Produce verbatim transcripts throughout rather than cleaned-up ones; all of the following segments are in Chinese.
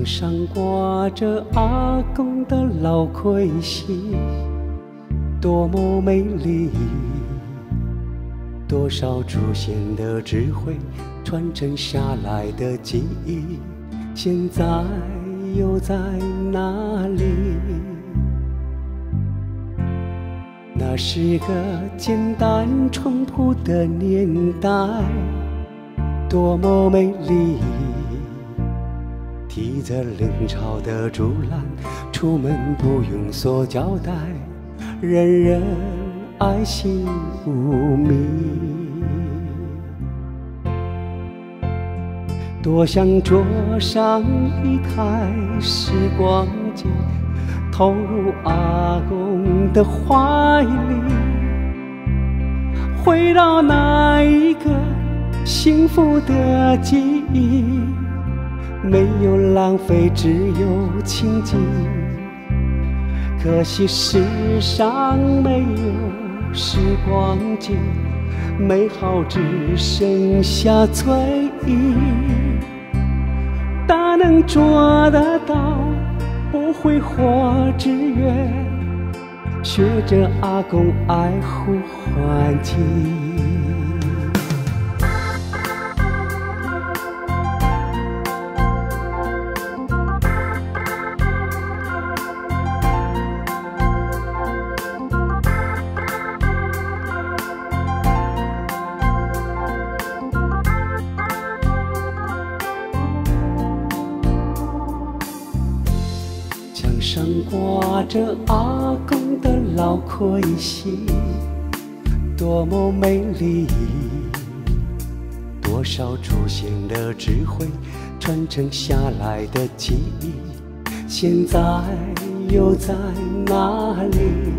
墙上挂着阿公的老盔西，多么美丽！多少祖先的智慧传承下来的记忆，现在又在哪里？那是个简单淳朴的年代，多么美丽！提着冷潮的竹篮，出门不用塑胶袋，人人爱惜无名。多想坐上一台时光机，投入阿公的怀里，回到那一个幸福的记忆，没有浪费，只有亲近。可惜世上没有时光机，美好只剩下追忆。大能做得到，不挥霍资源，学着阿公爱护环境。墙上挂着阿公的老盔西，多么美丽！多少祖先的智慧传承下来的记忆，现在又在哪里？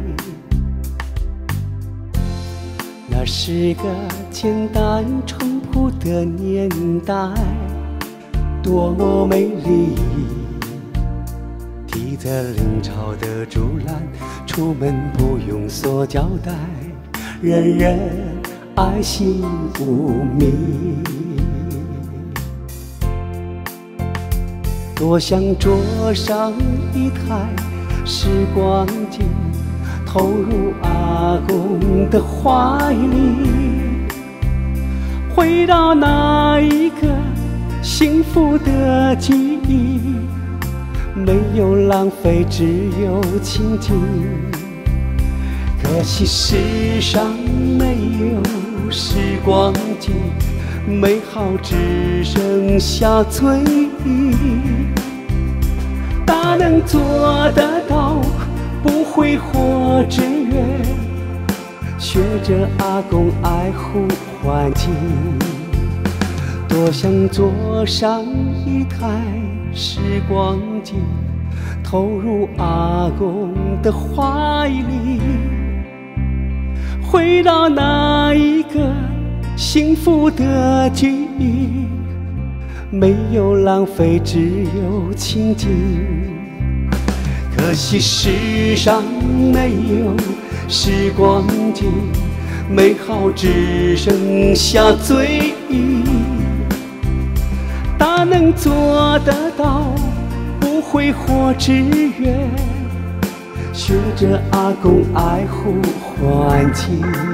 那是个简单淳朴的年代，多么美丽！提着冷潮的竹篮，出门不用塑胶袋，人人爱惜无名。多想坐上一台时光机，投入阿公的怀里，回到那一个幸福的记忆，没有浪费，只有亲近。可惜世上没有时光机，美好只剩下追忆。大能做得到，不挥霍资源，学着阿公爱护环境。多想坐上一台时光机，投入阿公的怀里，回到那一个幸福的记忆，没有浪费，只有亲近。可惜世上没有时光机，美好只剩下追忆。大能做得到，不挥霍资源，学着阿公爱护环境。